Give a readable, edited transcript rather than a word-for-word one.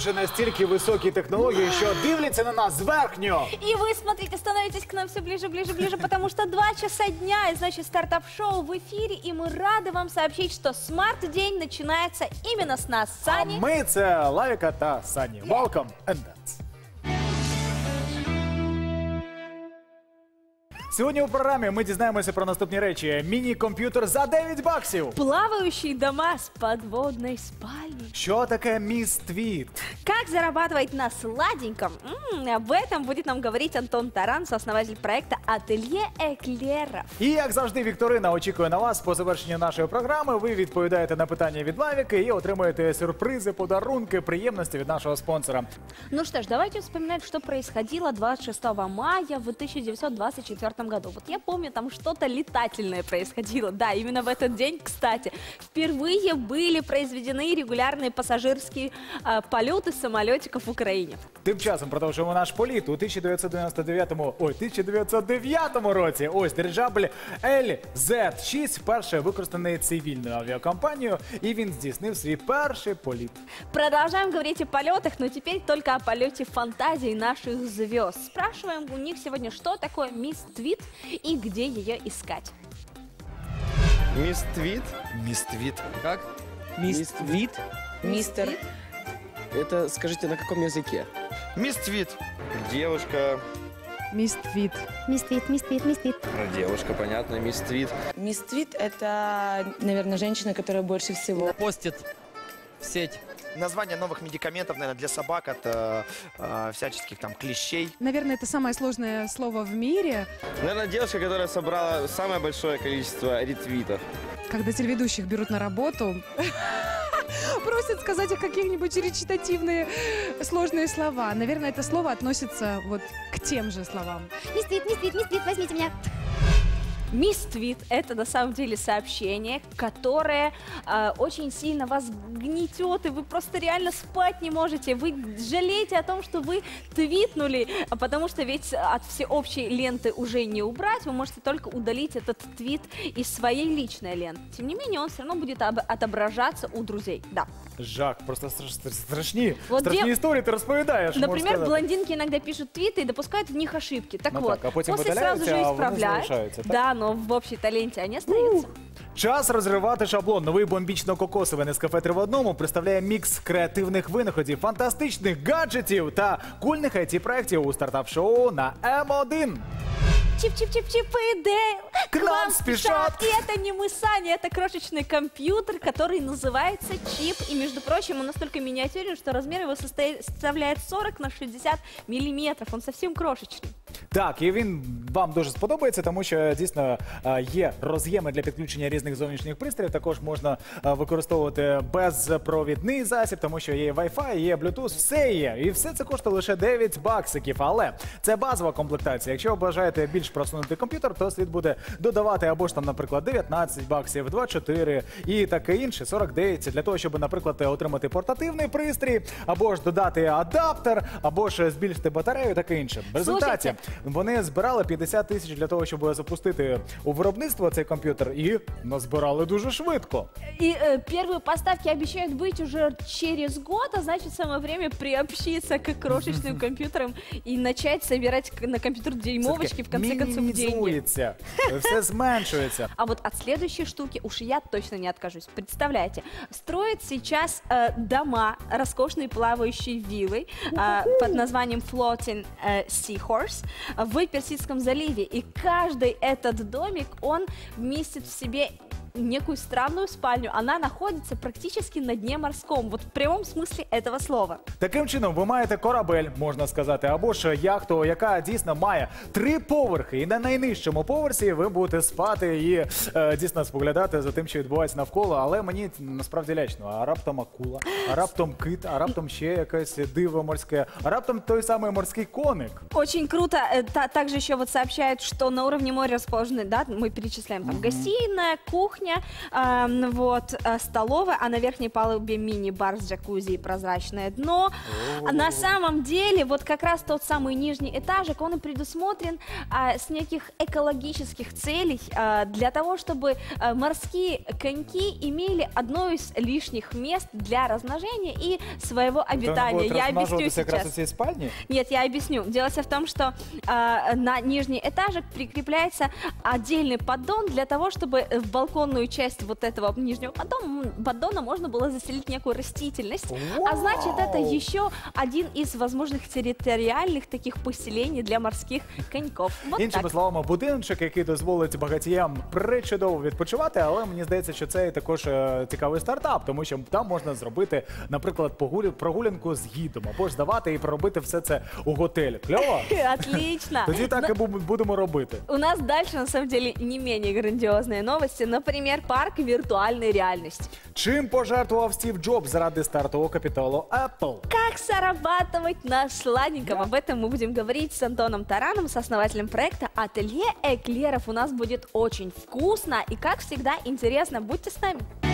вже настільки високі технології, що дивляться на нас зверхньо. И вы, смотрите, становитесь к нам все ближе, ближе, ближе, потому что 2 часа дня, и значит стартап-шоу в эфире, и мы рады вам сообщить, что смарт-день начинается именно с нас, А Сани. ми це Лавіка та Сані. Welcome and dance. Сьогодні у програмі ми дізнаємося про наступні речі. Міні-комп'ютер за 9 баксів. Плавающие дома с подводной спальней. Що таке Міс Твіт? Как зарабатывать на сладеньком? Об этом будет нам говорить Антон Таран, сооснователь проекта «Ателье Эклеров». І, як завжди, Вікторина очікує на вас. По завершенню нашої програми ви відповідаєте на питання від Лавіки і отримуєте сюрпризи, подарунки, приємності від нашого спонсора. Ну что ж, давайте вспоминать, что происходило 26 мая в 1924 году. Вот я помню, там что-то летательное происходило. Да, именно в этот день, кстати, впервые были произведены регулярные пассажирские полеты самолетиков в Украине. Тим часом продовжуємо наш політ. У 1909 році ось дирижабль LZ-6 вперше використаний цивільною авіакомпанією, и він здійснив свій перший політ. Продолжаем говорить о полетах, но теперь только о полете фантазий наших звезд. Спрашиваем у них сегодня, что такое Мисс Твит и где ее искать. Мисс Твит? Міс Твіт. Как? Мисс Твит? Мистер. Это, скажите, на каком языке? Мисс Твит. Девушка. Мисс Твит. Ну, девушка, понятно, мисс Твит. Мисс Твит – это, наверное, женщина, которая больше всего. Постит в сеть. Название новых медикаментов, наверное, для собак от всяческих там клещей. Наверное, это самое сложное слово в мире, Наверное, девушка, которая собрала самое большое количество ретвитов. когда телеведущих берут на работу, просят сказать их какие-нибудь речитативные сложные слова. Наверное, это слово относится вот к тем же словам. Мисс Твит, возьмите меня. Мисс Твит – это на самом деле сообщение, которое очень сильно вас гнетет, и вы просто реально спать не можете. Вы жалеете о том, что вы твитнули, потому что ведь от всеобщей ленты уже не убрать, вы можете только удалить этот твит из своей личной ленты. Тем не менее, он все равно будет отображаться у друзей. Да. Жах, просто страшні. Вот Страшні історії ти розповідаєш. можна Например, сказати. блондинки иногда пишут твиты и допускают в них ошибки. Так Ну вот, так, а потім после сразу видаляються, же а вони исправляют. залишаються, так? Да, но в общей-то ленте они остаются. Час розривати шаблон. Новий бомбічно-кокосовий Нескафе 3 в одному представляє мікс креативних винаходів, фантастичних гаджетів та кульних IT-проєктів у стартап-шоу на М1. Чип-чип-чип-чип и Дейл К нам спешат. И это не мы, Саня, это крошечный компьютер, который называется чип. И, между прочим, он настолько миниатюрен, что размер его составляет 40 на 60 миллиметров. Он совсем крошечный. Так, і він вам дуже сподобається, тому що дійсно є роз'єми для підключення різних зовнішніх пристроїв. Також можна використовувати безпровідний засіб, тому що є Wi-Fi, є Bluetooth, все є. І все це коштує лише 9 баксиків. Але це базова комплектація. Якщо ви бажаєте більш просунутий комп'ютер, то слід буде додавати або ж там, наприклад, 19 баксів, 24 і таке інше, 49, для того, щоб, наприклад, отримати портативний пристрій, або ж додати адаптер, або ж збільшити батарею, таке інше. В результаті вони збирали 50 тисяч для того, щоб запустити у виробництво цей комп'ютер, і назбирали дуже швидко. И первые поставки обещают быть уже через год, а значит, самое время приобщиться к крошечным компьютерам и начать собирать на компьютер дюймовочки, в конце концов, деньги. Мінімізується, все зменшується. А вот от следующей штуки уж я точно не откажусь. Представляете, строят сейчас дома роскошной плавающей виллой под названием Floating Seahorse в Персидском заливе. И каждый этот домик, он вместит в себе некую странную спальню. Она находится практически на дне морском. Вот в прямом смысле этого слова. Таким чином, ви маєте корабель, можна сказати, або ж яхту, яка дійсно має 3 поверхи. І на найнижчому поверсі ви будете спати і дійсно споглядати за тим, що відбувається навколо. Але мені насправді лячно. А раптом акула, а раптом кит, а раптом ще якесь диво морське, а раптом той самий морський коник. Очень круто. Также еще вот сообщают, что на уровне моря расположены, да, мы перечисляем там гостиная, кухня, кухня, столовая, а на верхней палубе мини-бар с джакузи и прозрачное дно. На самом деле, вот как раз тот самый нижний этажик, он и предусмотрен с неких экологических целей, для того, чтобы морские коньки имели одно из лишних мест для размножения и своего обитания. Я объясню сейчас. Спальни? Нет, я объясню. Дело все в том, что на нижний этажик прикрепляется отдельный поддон для того, чтобы в балконную часть вот этого нижнего поддона можно было заселить некую растительность. А значит, это еще один из возможных территориальных таких поселений для морских коньков. Вот Іншими так. словами, будиночок, який дозволить багатіям причудово відпочивати, але мені здається, що це також цікавий стартап, тому що там можна зробити, наприклад, прогулянку з гідом, або ж здавати і проробити все це у готелі. Кльово? Отлично. Тоді так і будемо робити. У нас дальше, на самом деле, не менее грандиозные новости. Например, парк виртуальной реальности. Чим пожертвував Стів Джобс заради стартового капіталу Apple? Как зарабатывать на сладеньком? Об этом мы будем говорить с Антоном Тараном, сооснователем проекта «Ателье Эклеров». У нас будет очень вкусно и, как всегда, интересно. Будьте с нами.